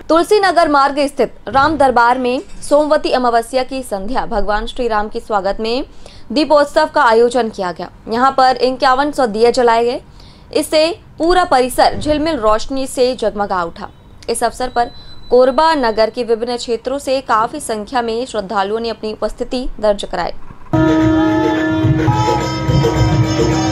तुलसी नगर मार्ग स्थित राम दरबार में सोमवती अमावस्या की संध्या भगवान श्री राम के स्वागत में दीपोत्सव का आयोजन किया गया। यहां पर 5100 दिए जलाए गए। इससे पूरा परिसर झिलमिल रोशनी से जगमगा उठा। इस अवसर पर कोरबा नगर के विभिन्न क्षेत्रों से काफी संख्या में श्रद्धालुओं ने अपनी उपस्थिति दर्ज कराई।